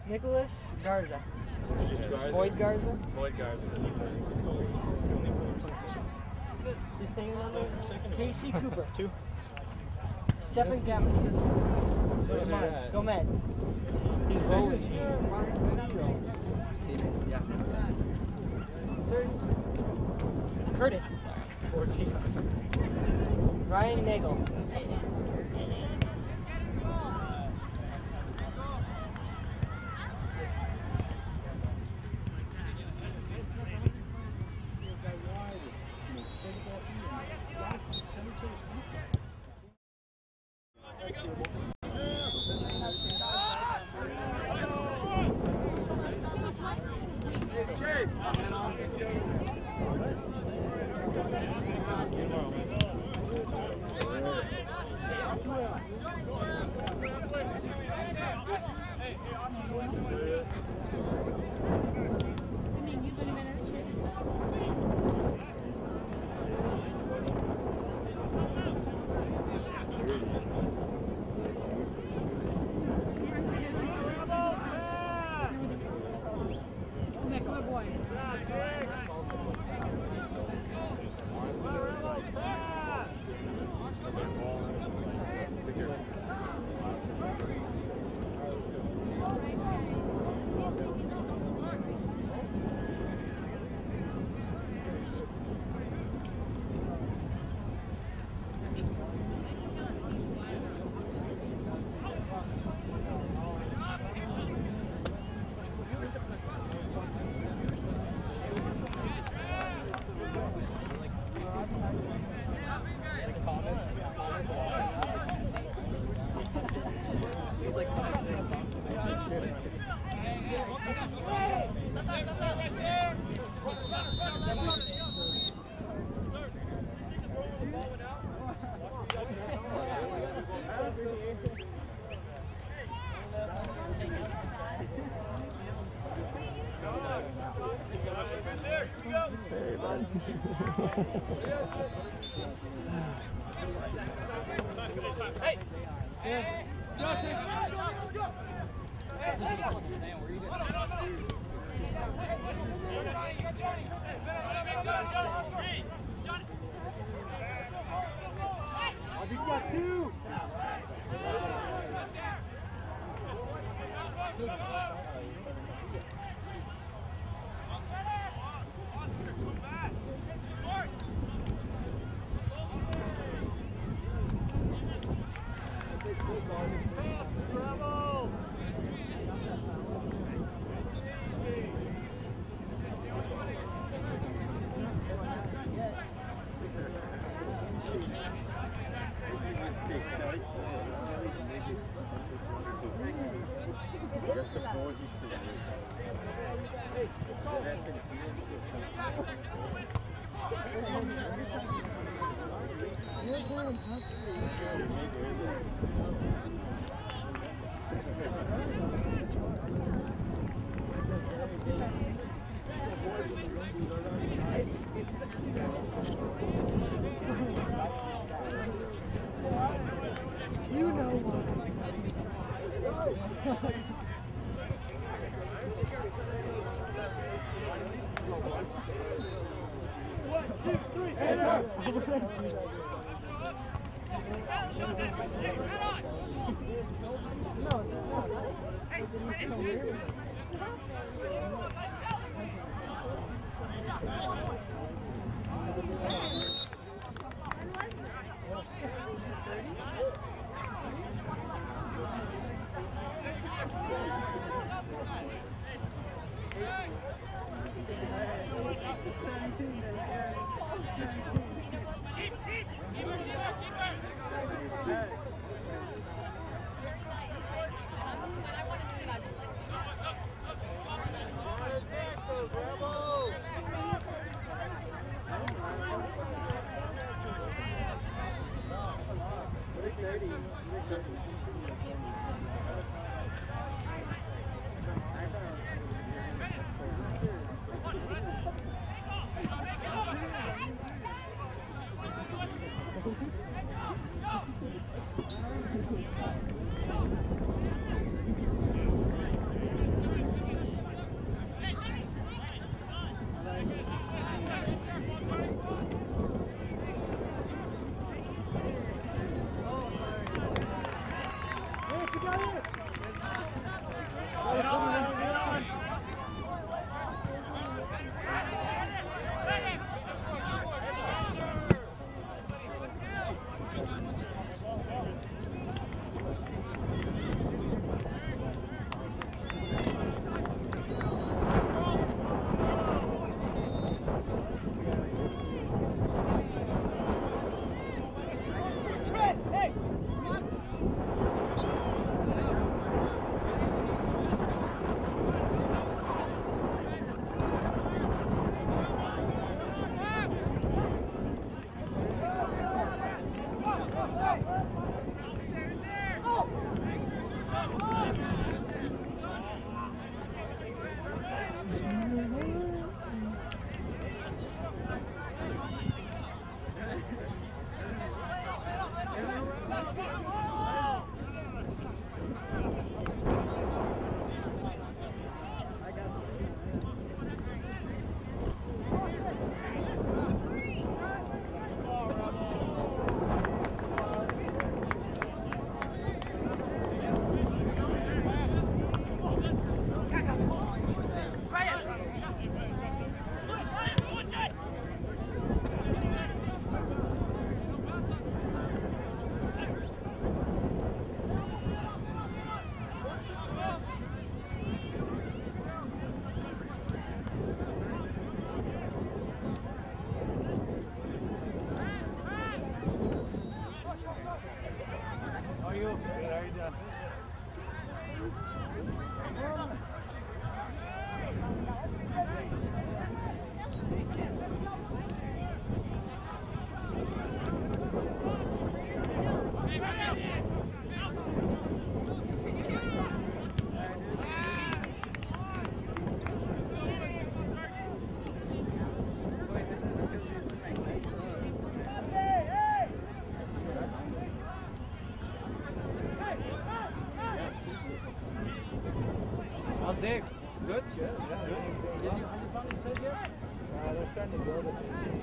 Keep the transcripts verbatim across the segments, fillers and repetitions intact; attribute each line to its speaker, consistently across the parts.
Speaker 1: Nicholas Garza.
Speaker 2: Just Garza.
Speaker 1: Boyd Garza.
Speaker 2: Boyd Garza.
Speaker 1: The same number. Casey Cooper.
Speaker 2: Two.
Speaker 1: Stephen Gavin. Gomez. Gomez. He's rolling. Yeah. Sir Curtis.
Speaker 2: fourteen.
Speaker 1: Ryan Nagel.
Speaker 3: Dave, good? Good, yeah. Good. Did you, have you found his place yet? Uh, they're starting to build it.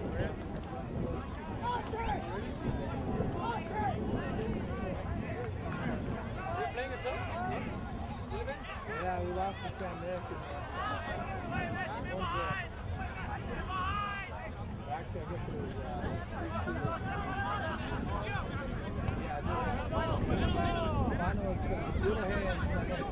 Speaker 3: Are you playing yourself? Yeah, we lost to San Nick. Actually, I guess it was uh, three two. Yeah, final was uh, Dunahay and San Nick.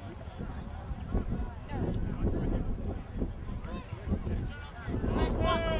Speaker 4: Nice one.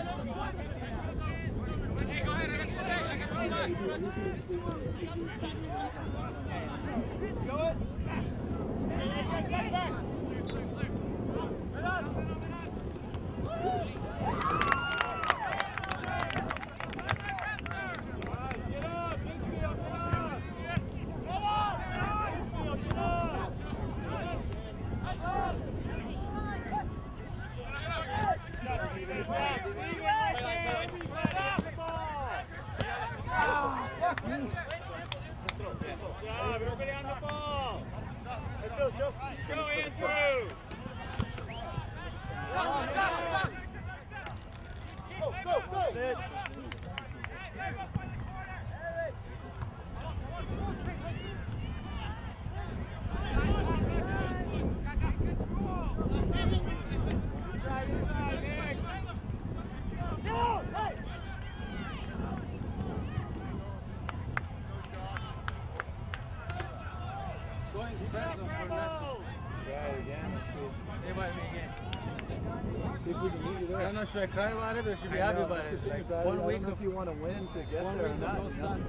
Speaker 3: I don't know, should I cry about it or should I be happy know, about it? Like
Speaker 4: I
Speaker 3: one
Speaker 4: don't
Speaker 3: week
Speaker 4: know
Speaker 3: of,
Speaker 4: if you want to win to get
Speaker 3: one
Speaker 4: there
Speaker 3: week
Speaker 4: or not.
Speaker 3: of no sun.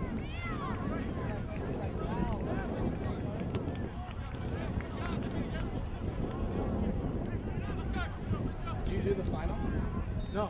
Speaker 3: Did you do the final? No.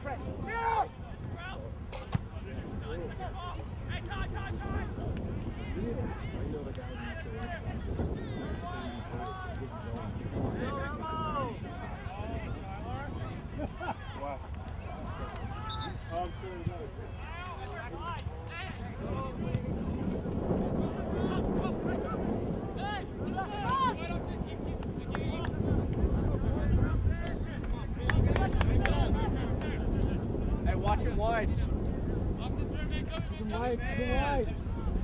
Speaker 1: Hey, watch him wide. Keep him wide, keep him wide.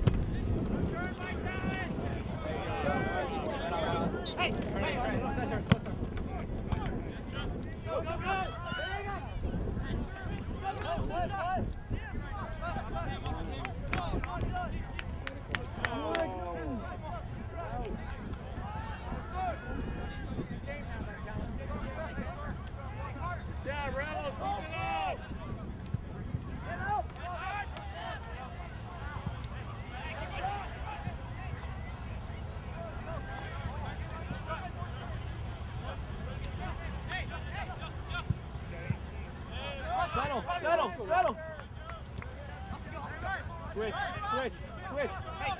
Speaker 1: Hey, hey, Cesar, Cesar. Go, go, go!
Speaker 2: Yeah, Rebels, hold it up!
Speaker 1: Settle, settle, settle. Switch, switch, switch.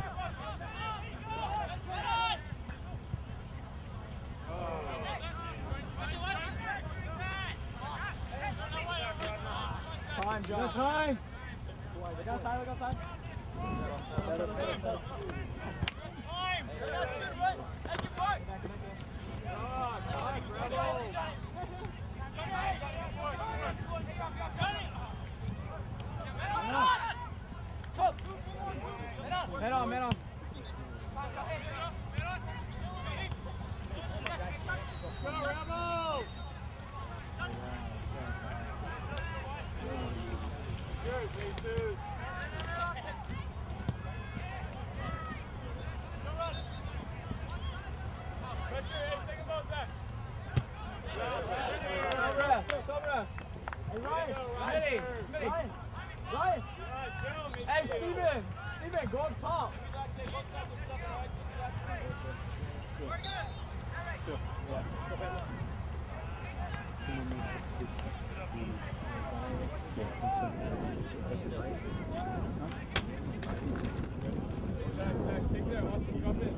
Speaker 1: Time, John. Good time. Look outside, look outside. Settle, settle, settle.
Speaker 4: Time! That's good, right? Hey, get back!
Speaker 1: Head on, head on.
Speaker 2: Go, Rebels! Good, Jesus. Pressure, hey, think about that.
Speaker 1: Hey, Ryan, Smitty, Smitty. Ryan. Hey, Steven, Steven, go up top.
Speaker 2: Take that, Austin, you got this.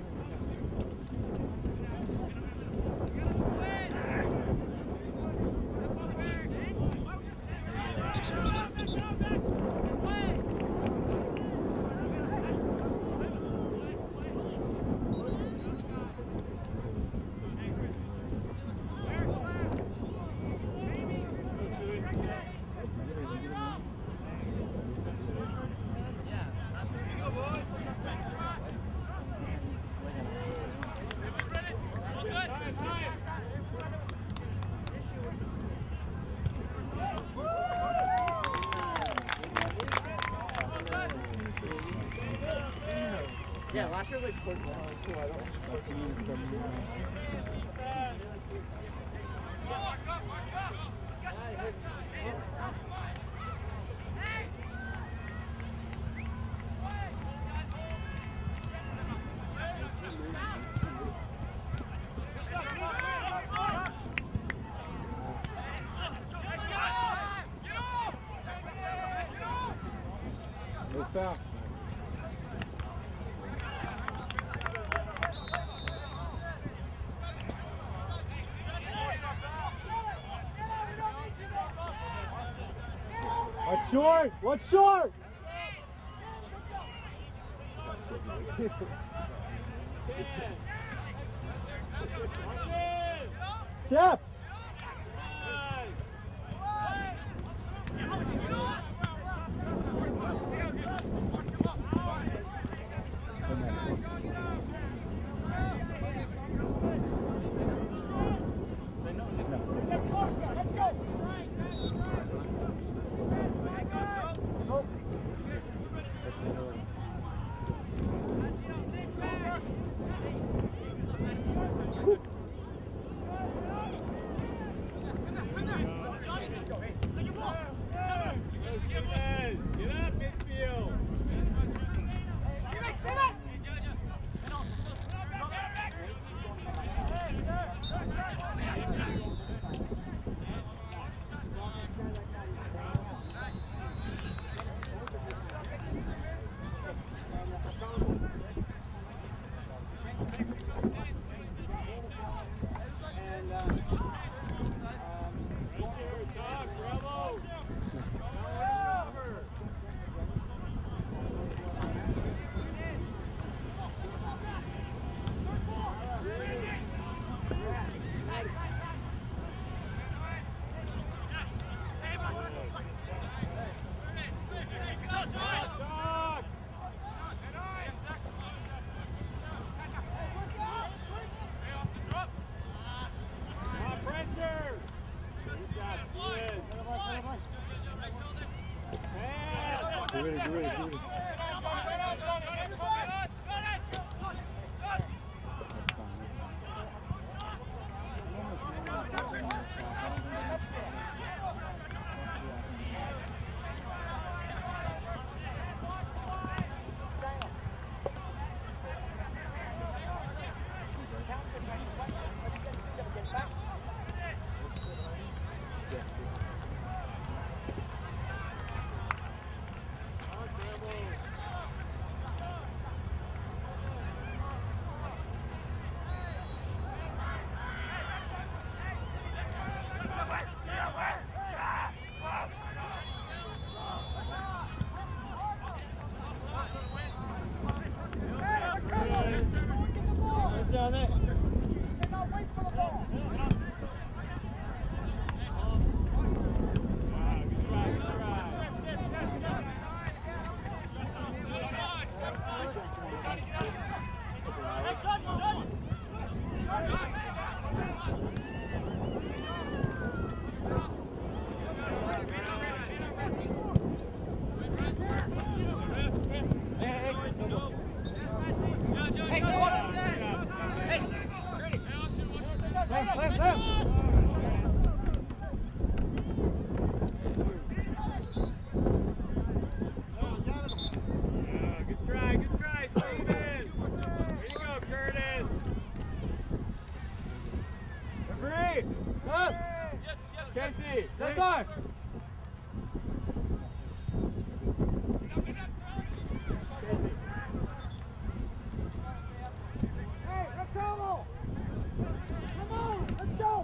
Speaker 3: Yeah, last year like four, like two, I don't
Speaker 1: No foul. What's short? What's short? Step.
Speaker 5: ready, get ready, get ready.
Speaker 1: Down there.
Speaker 2: Casey, Cesar!
Speaker 1: Hey, Racomo! Come on, let's go!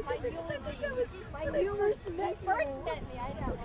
Speaker 5: My eulogy. My eulogy. When you first met me, I know.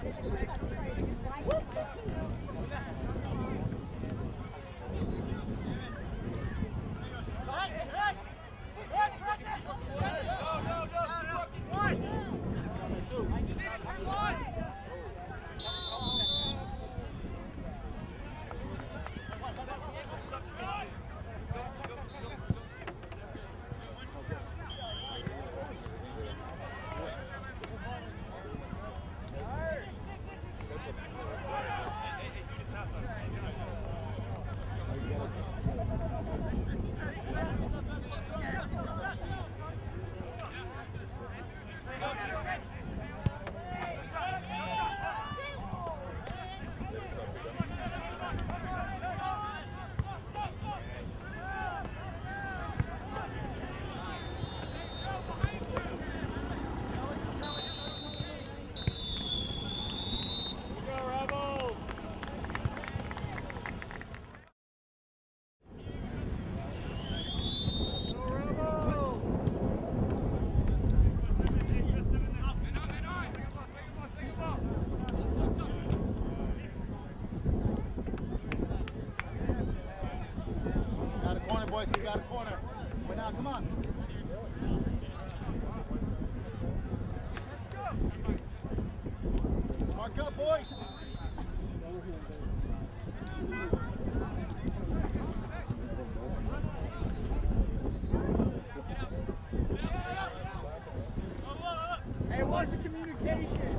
Speaker 6: Boys, we got a corner. Wait now, come on. Mark up, boys.
Speaker 3: Hey, watch the communication.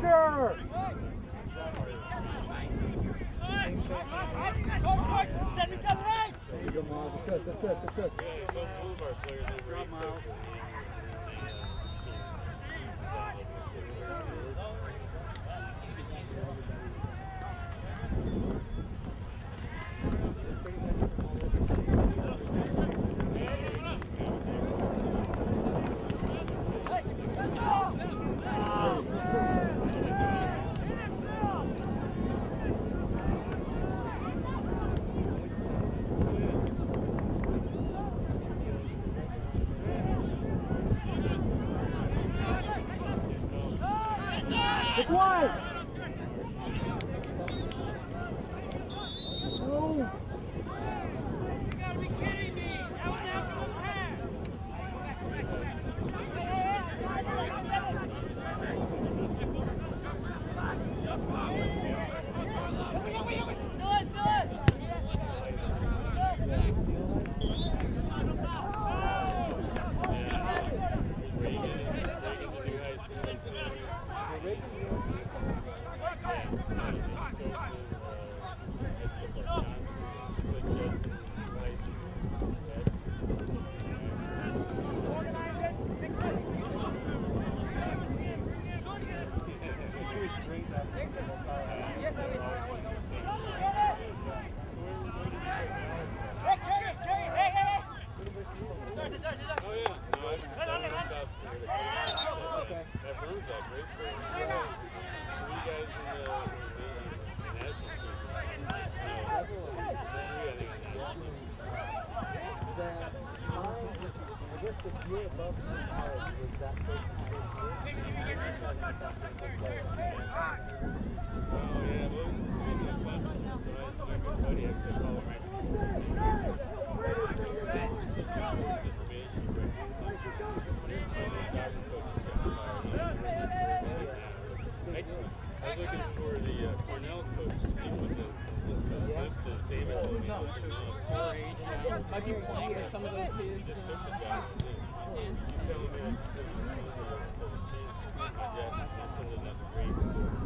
Speaker 3: Walker! There you go, Miles. Assist, assist, assist.
Speaker 2: Yeah, both of our players are very quick for the Andrews and uh, this team.
Speaker 3: It's wide! Oh!
Speaker 4: You gotta be kidding me! That was after the pass!
Speaker 1: Might be playing with some of those kids.
Speaker 2: Just took the job. She's telling me that she's telling me that my Jeff, my son doesn't have the grades.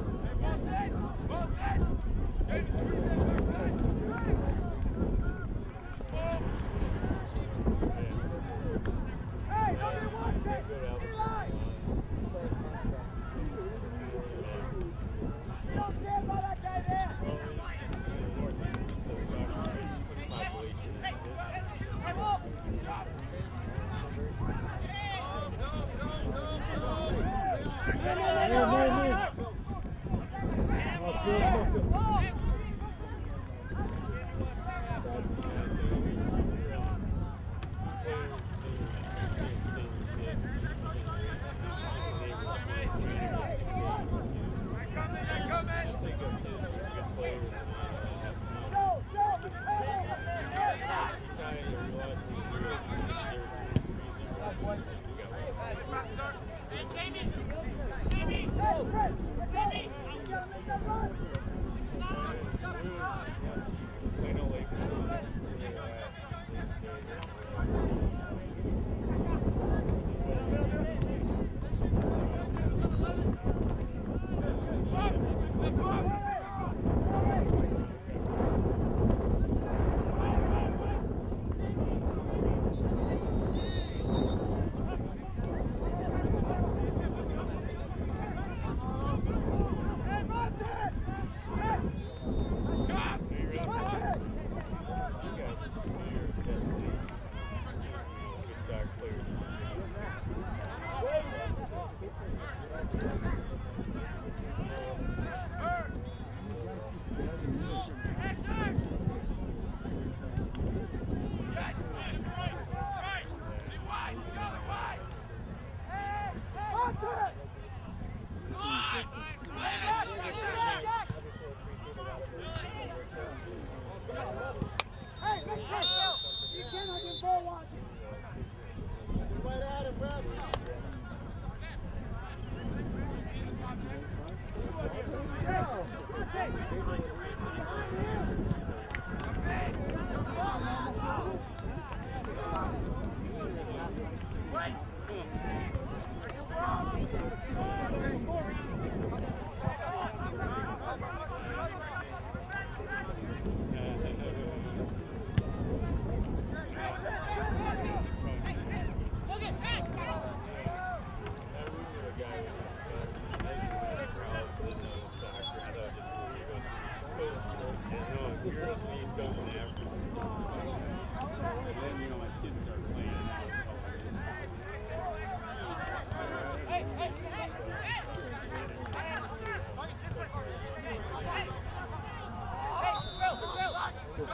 Speaker 4: Hey, nobody wants it! You don't care about that guy there!
Speaker 3: Move, move, move. Oh, good, good.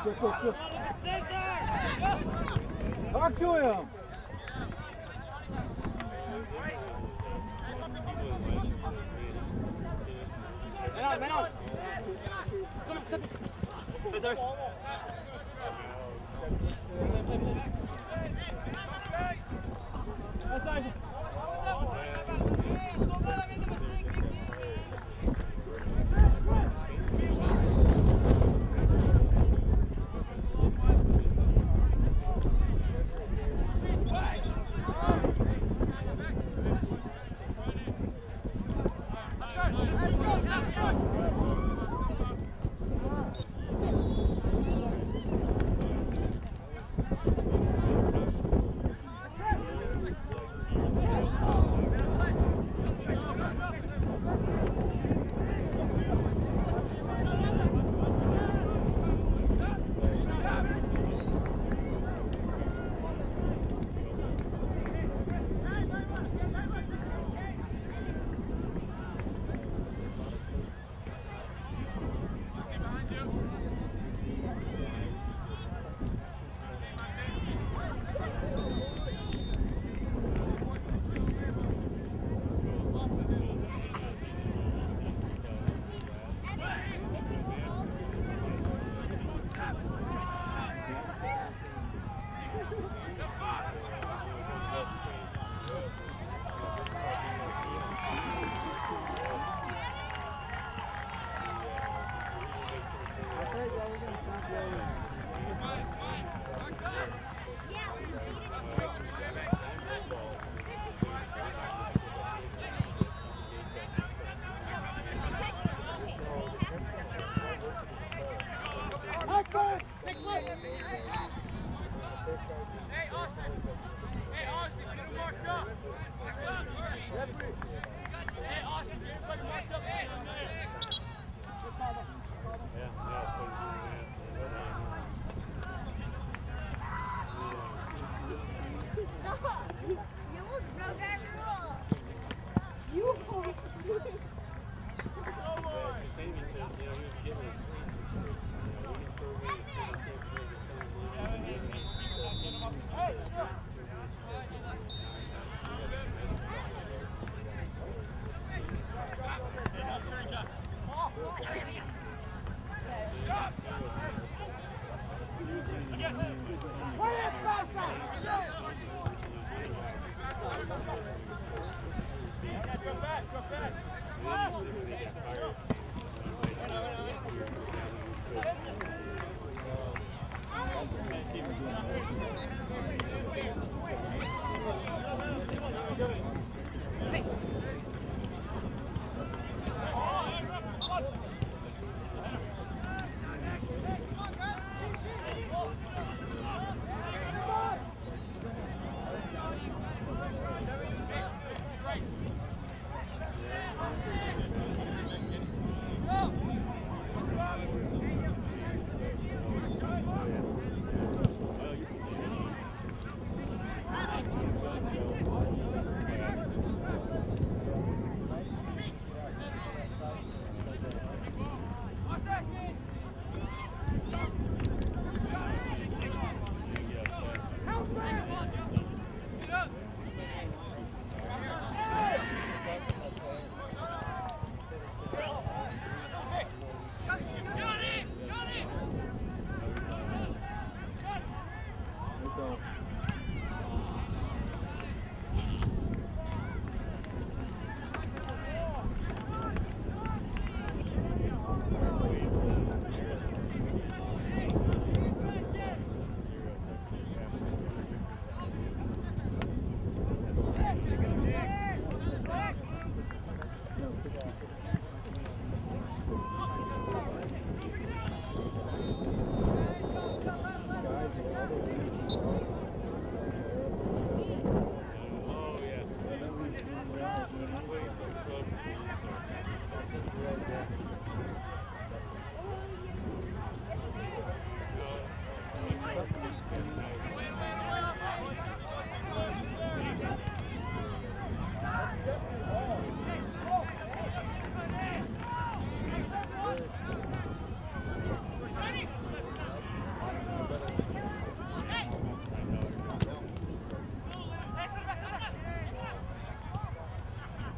Speaker 3: Talk to him.
Speaker 1: Man out, man out. Come on, step it. Hey, sorry. That's nice.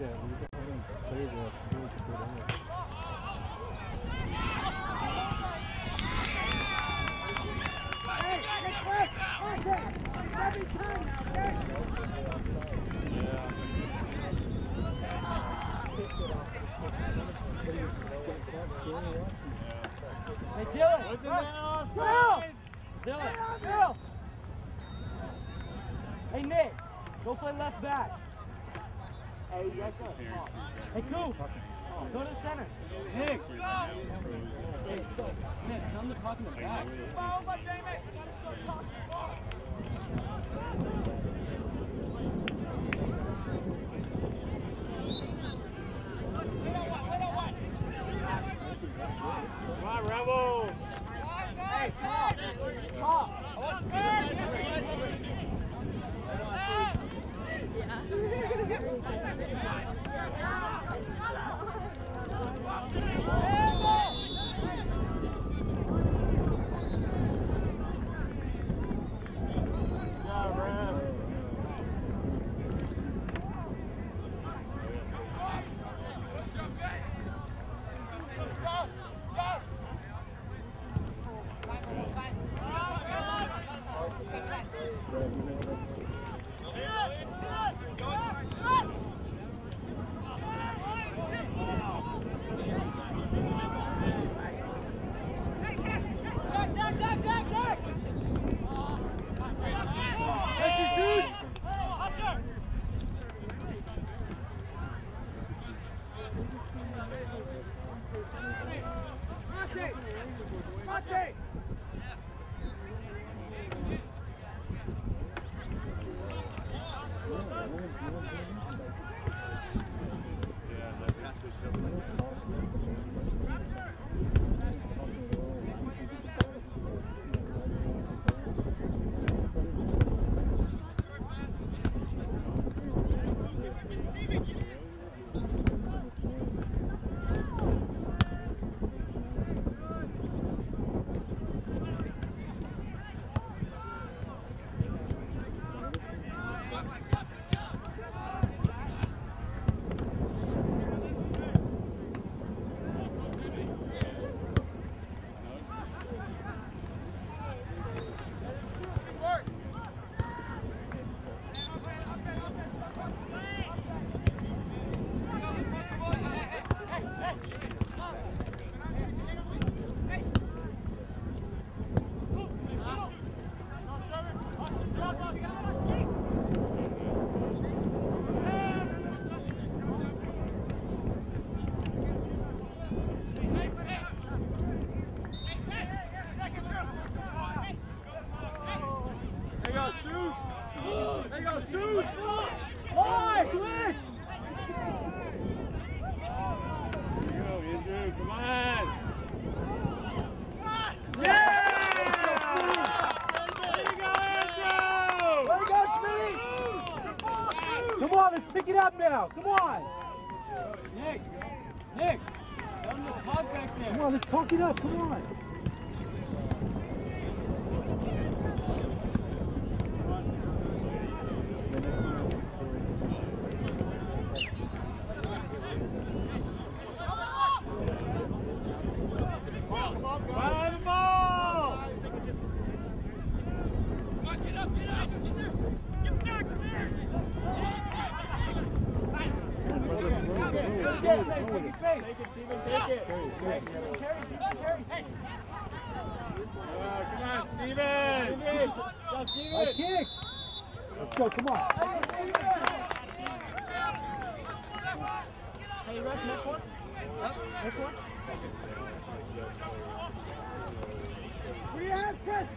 Speaker 3: that. We got him plays that. So we can put on it.
Speaker 1: Hey, hey, quick! Okay, every time now, okay?
Speaker 2: Yeah.
Speaker 1: Hey, Dylan!
Speaker 6: What's in
Speaker 1: Dylan!
Speaker 6: there offside?
Speaker 1: Dylan! Dylan! Hey, Nick! Go play left back. Hey, yes, sir. Hey, Coop! Go to the center. Nick! Hey, Nick, tell him to talk in the back.
Speaker 2: Come on, Rebels!
Speaker 1: Hey, top! Top!
Speaker 3: Pick it up now. Come on.
Speaker 1: Nick. Nick. Tell him to talk back there.
Speaker 3: Come on, let's talk it up. Come on. Let's go, come on.
Speaker 1: Hey, ref, next one. Next one. We have Chris.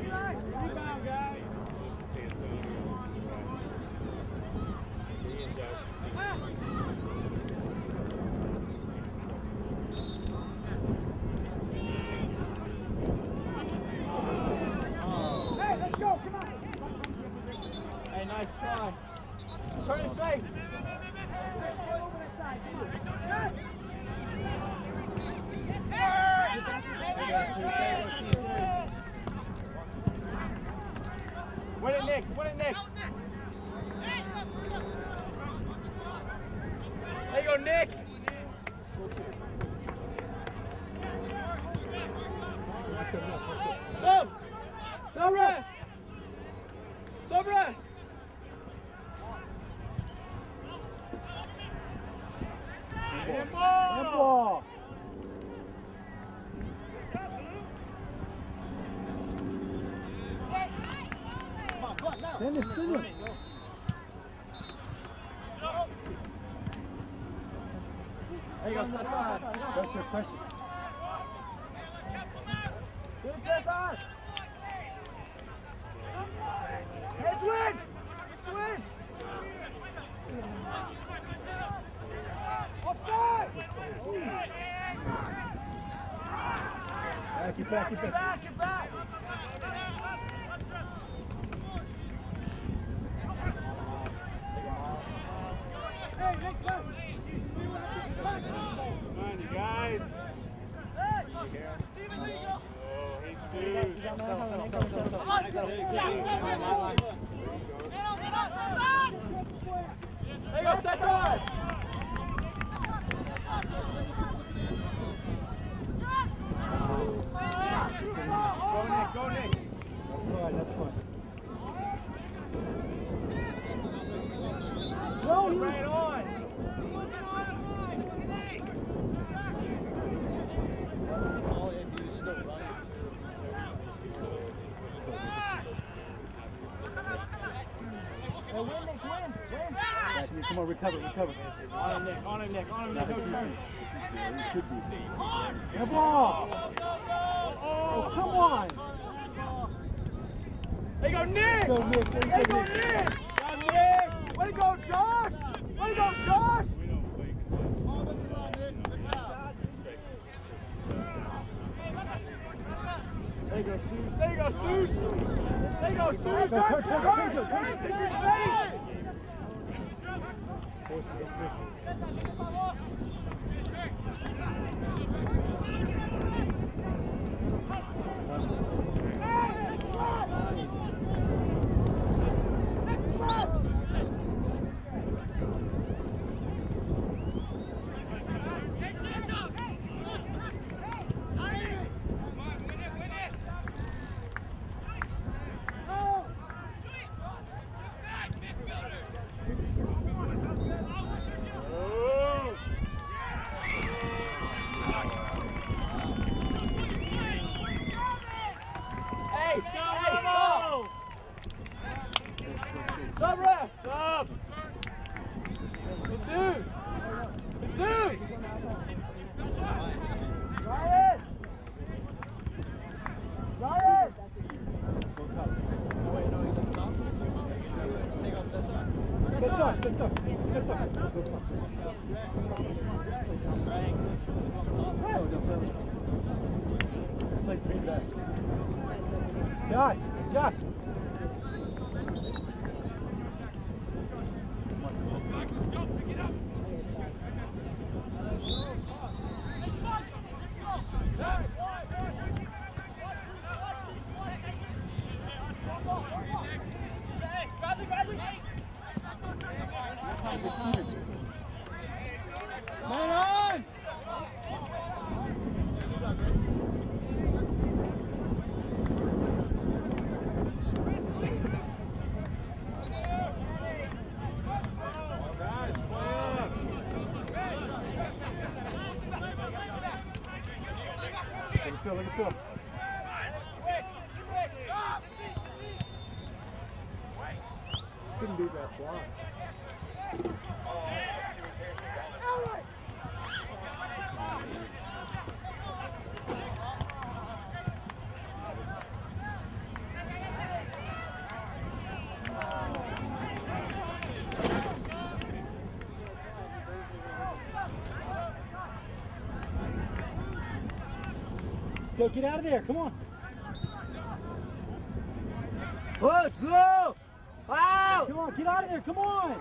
Speaker 2: He and Josh
Speaker 1: Win it, Nick. Win it, Nick. There you go, Nick. Sub. Sobra. Sobra.
Speaker 6: Handball. Send it, send it.
Speaker 1: There you go, Cesar.
Speaker 6: Pressure, pressure.
Speaker 1: Good, Cesar. Hey, switch. Switch. Offside.
Speaker 6: Back, get back, get
Speaker 1: Get
Speaker 6: back.
Speaker 1: back, get back.
Speaker 2: Come on, you guys. Oh, Jesus.
Speaker 1: There you go, Cesar. Go, Nick, go, Nick.
Speaker 6: That's fine, that's fine.
Speaker 1: No, right on.
Speaker 6: All you have to do is still run it too.
Speaker 1: Hey, win, Nick, win, win.
Speaker 6: Back, Nick, come on, recover, recover.
Speaker 1: On him, Nick, on him, Nick, on him, Nick. No turn.
Speaker 6: You should be. Handball. Oh, come on.
Speaker 1: There you go, Nick.
Speaker 6: Go, Nick. There
Speaker 1: There
Speaker 6: you
Speaker 1: you
Speaker 6: go,
Speaker 1: go,
Speaker 6: Nick.
Speaker 1: Nick. Got Nick. Way to go, Josh. Way to go, Josh.
Speaker 2: We don't play
Speaker 6: Oh, look at that, Nick. Look out.
Speaker 1: There you go, Seuss. There you go, Seuss. There you go, Seuss.
Speaker 6: Go, turn, turn, turn, go, turn.
Speaker 1: Turn, turn, ready.
Speaker 6: Push it, don't push it.
Speaker 1: Hey, hey, stop. Sub, ref. Sub. Jesus. Jesus. Ryan. Ryan.
Speaker 3: Wait, no, he's up top. Take out Cesar.
Speaker 6: Good stuff, good stuff. Good stuff. Good stuff. It's like three back. Josh, Josh.
Speaker 1: Man on.
Speaker 6: Look at Phil, look at Phil. Couldn't beat that fly. Let's go, get out of there, come on.
Speaker 1: Push, go. Wow.
Speaker 6: Come on, get out of there, come on.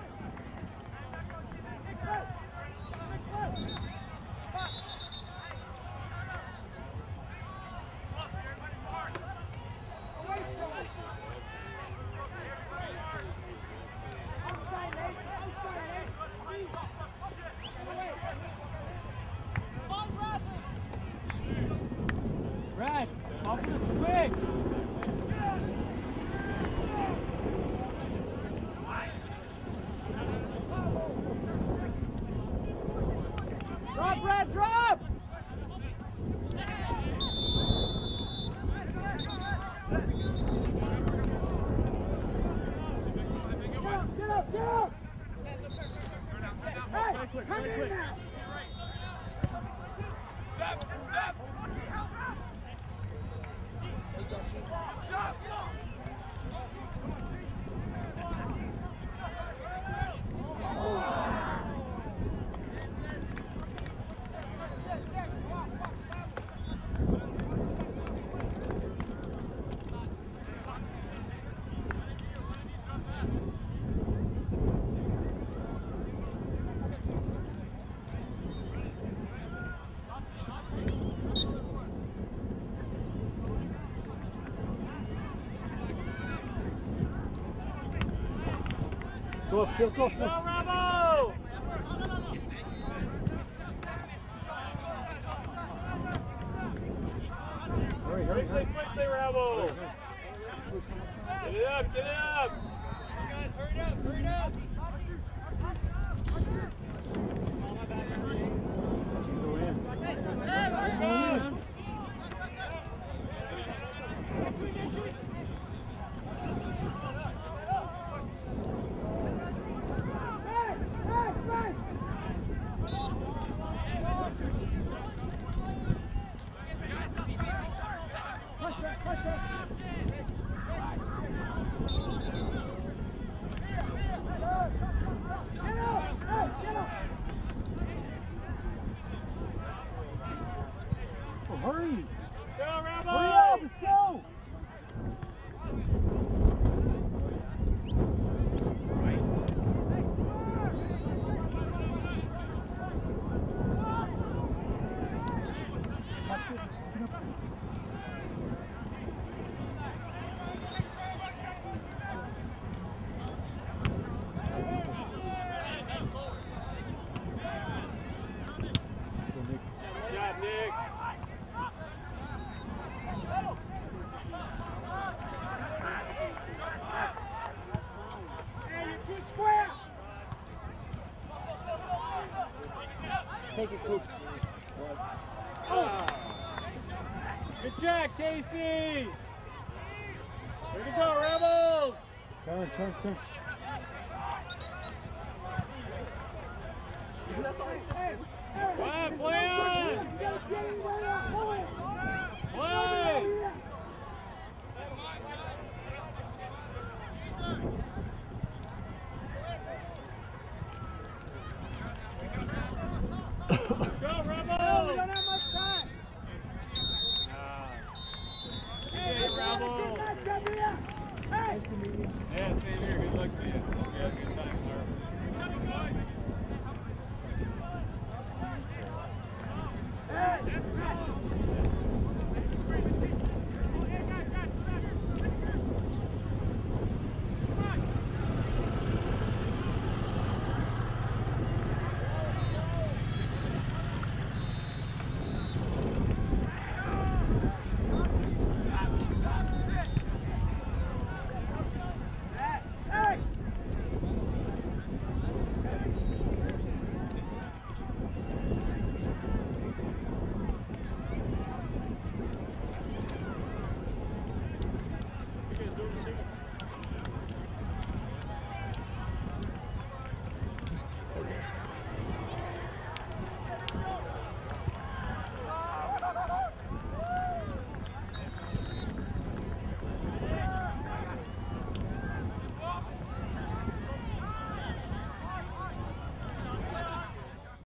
Speaker 1: Hey, off the switch. Drop, Brad, drop! Get up, get up! Hey, come in now!
Speaker 4: Stop, stop! Stop!
Speaker 1: Go, Phil, go, Phil.
Speaker 4: Go, Rebel!
Speaker 1: Hurry, hurry,
Speaker 2: Quickly,
Speaker 1: hurry.
Speaker 2: quickly, Rebel! Get it up, get it up!
Speaker 4: Guys, hurry up, hurry up!
Speaker 1: Go in.
Speaker 4: Hey,
Speaker 1: Go in. Oh, hurry!
Speaker 2: Go, Rebel!
Speaker 1: Hurry up, let's go!
Speaker 2: Good job, Nick.
Speaker 1: Hey, you're too square!
Speaker 3: Take it, coach.
Speaker 2: Good check, Casey! Way to go, Rebels!
Speaker 1: Turn, turn, turn.
Speaker 2: Come on, play on!
Speaker 1: You gotta get him right up,